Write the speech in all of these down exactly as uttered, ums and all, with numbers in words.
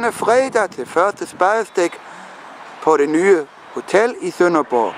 denne fredag til første spadestik på det nye hotel i Sønderborg.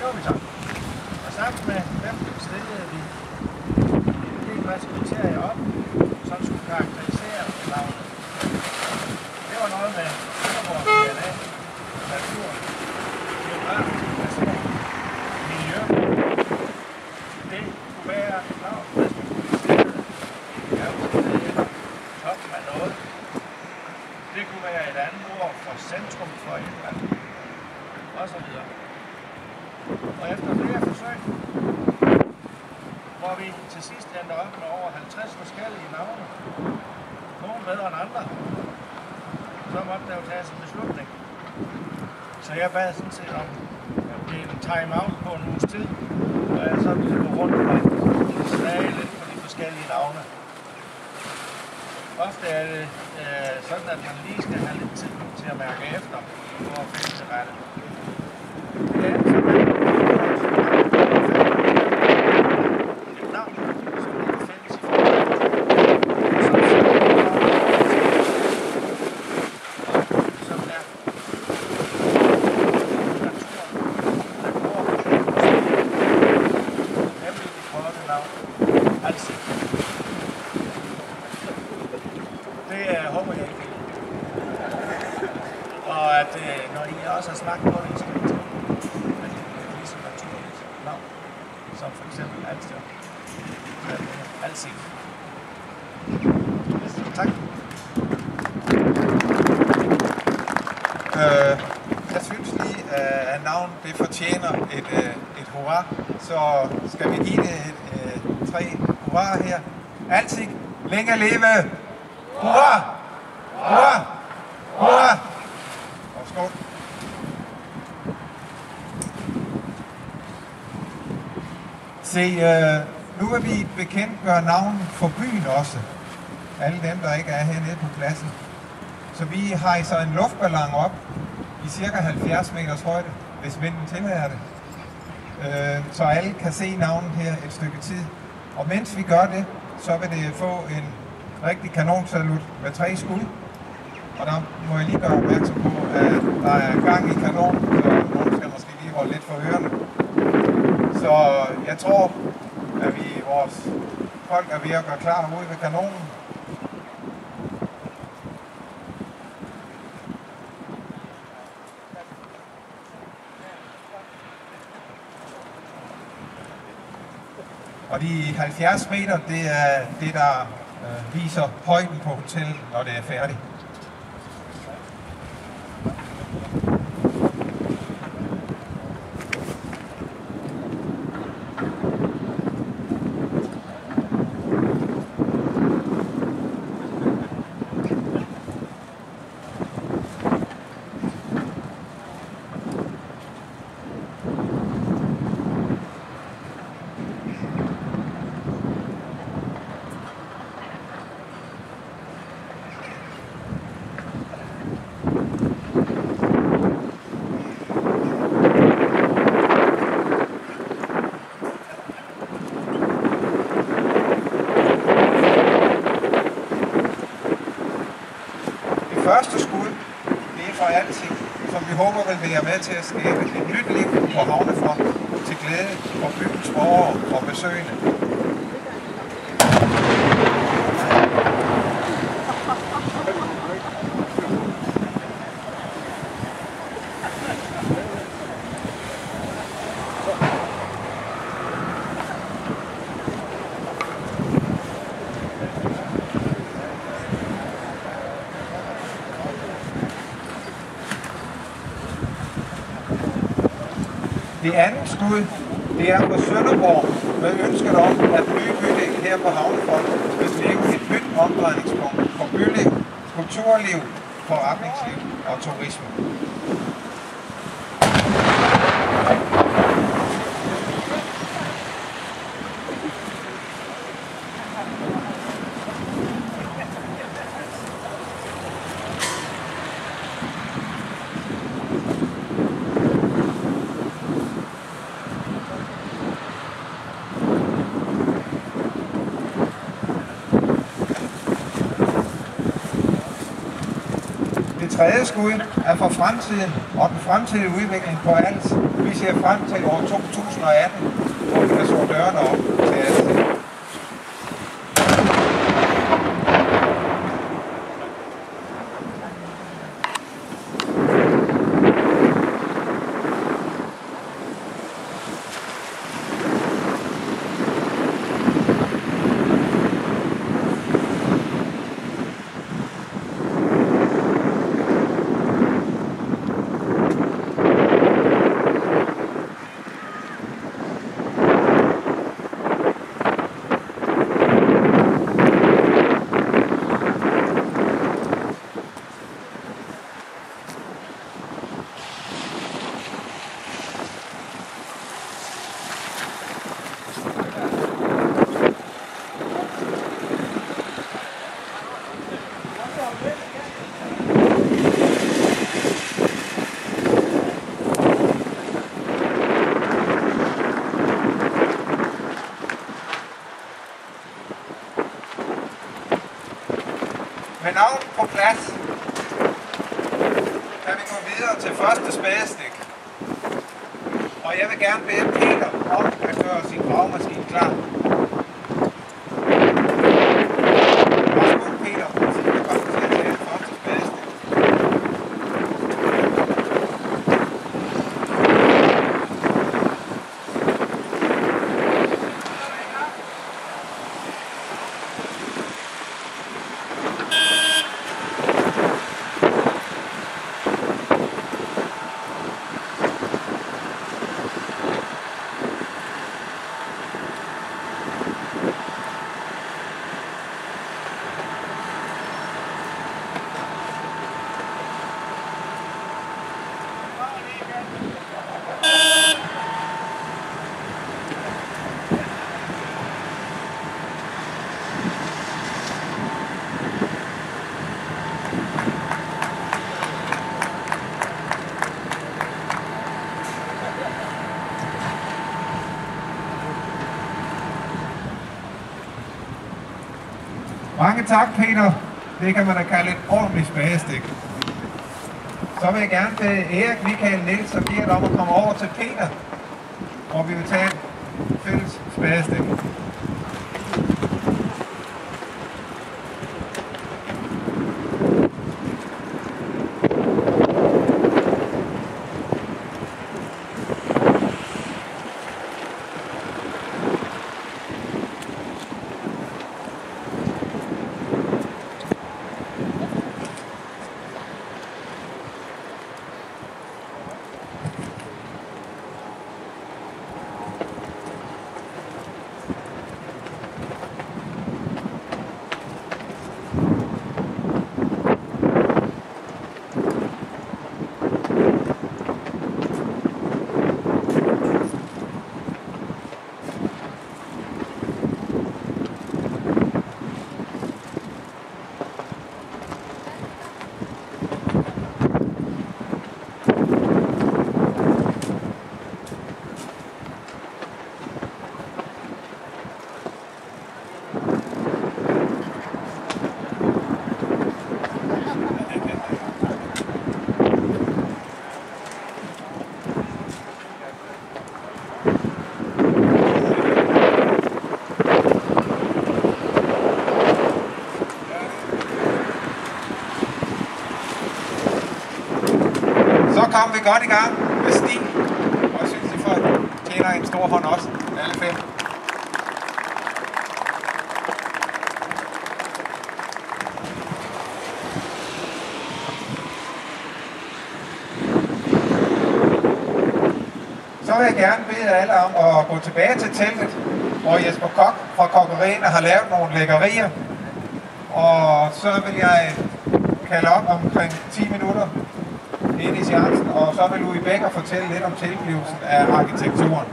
gjorde vi så. Og sammen med dem stillede vi en hel masse kriterier op, som skulle karakterisere navnet. Det var noget med Sønderborgs D N A, natur, geografisk placering, miljø. Det kunne være et navn, der skulle kunne stille bjergsteder, toppen af noget. Det kunne være et andet ord for centrum for et eller andet, og så videre. Og efter flere forsøg, hvor vi til sidst endte op med over halvtreds forskellige navne, nogle bedre end andre, så måtte der jo tages en beslutning. Så jeg bad sådan set om at blive en time-out på en uges tid, og jeg så ville gå rundt og snage lidt på de forskellige navne. Ofte er det øh, sådan, at man lige skal have lidt tid til at mærke efter, for at finde det rette. Det er så et navn, som ikke findes i forhold. Som er naturen, der går på den. Nemlig de korte navn. Altså. Det uh, håber jeg ikke. Og at uh, når I også har snakket på det, så skal I til, at det bliver lige så naturligt navn, som for eksempel Alster. Alsing. Tak. Øh, jeg synes lige, at navnet det fortjener et, et hurra, så skal vi give det et, et, tre hurra her. Alsing, længe leve! Hurra! Hurra! Hurra! Og skål. Se, øh, nu vil vi bekendtgøre navnet for byen også. Alle dem, der ikke er hernede på pladsen. Så vi hejser en luftballon op i cirka halvfjerds meters højde, hvis vinden tillader det. Øh, så alle kan se navnet her et stykke tid. Og mens vi gør det, så vil det få en rigtig kanonsalut med tre skud. Og der må jeg lige gøre opmærksom på, at der er gang i kanonen, så nogen skal måske lige holde lidt for ørerne. Så jeg tror, at vi, vores folk er ved at gøre klar ude ved kanonen. Og de halvfjerds meter, det er det, der øh, viser højden på hotellet, når det er færdigt. Første skud, det er fra Alsing, som vi håber vil være med til at skabe et nyt liv på havnefronten til glæde for byens borgere og besøgende. Det andet skud, det er på Sønderborg med ønsket om, at nye bydel her på havnefronten vil blive et nyt omdrejningspunkt for byliv, kulturliv, forretningsliv og turisme. Det tredje skud er for fremtiden, og den fremtidige udvikling på Als. Vi ser frem til år to tusind og atten, hvor vi kan slå dørene op til Als. Med navnet på plads kan vi gå videre til første spadestik. Og jeg vil gerne bede Peter om at gøre sin gravemaskine klar. Værsgo Peter, så vi kan komme til at tage første spadestik. Mange tak, Peter. Det kan man da kalde et ordentligt spadestik. Så vil jeg gerne bede Erik Michael Niels og Gert om at komme over til Peter, hvor vi vil tage et fælles spadestik. Så kom vi godt i gang med stil, og jeg synes, I får tjener en stor hånd også, alle fem. Så vil jeg gerne bede alle om at gå tilbage til teltet, hvor Jesper Kok fra Kokkerierne har lavet nogle lækkerier. Og så vil jeg kalde op omkring ti minutter ind i seancen, og så vil Louis Becker fortælle lidt om tilblivelsen af arkitekturen.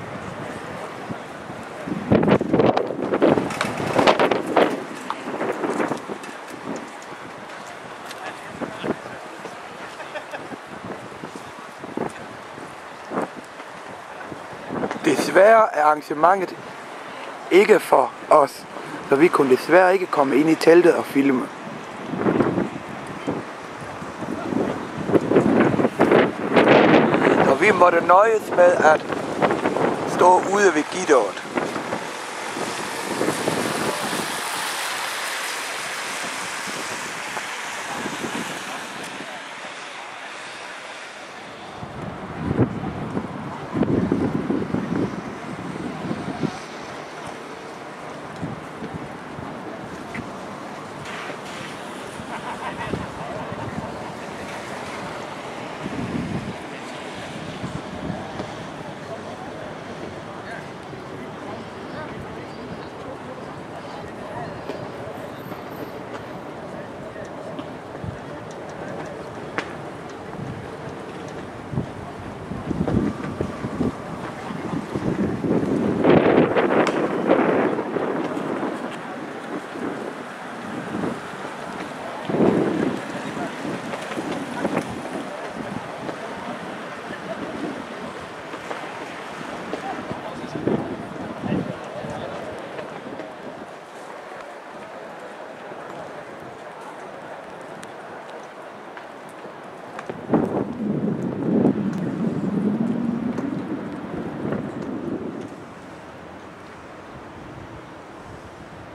Desværre er arrangementet ikke for os, så vi kunne desværre ikke komme ind i teltet og filme. måtte nøjes med at stå ude ved gitteret.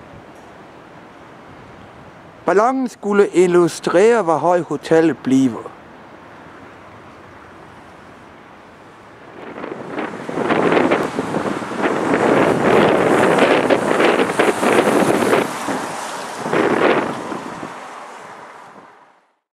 Ballonen skulle illustrere, hvor højt hotellet bliver.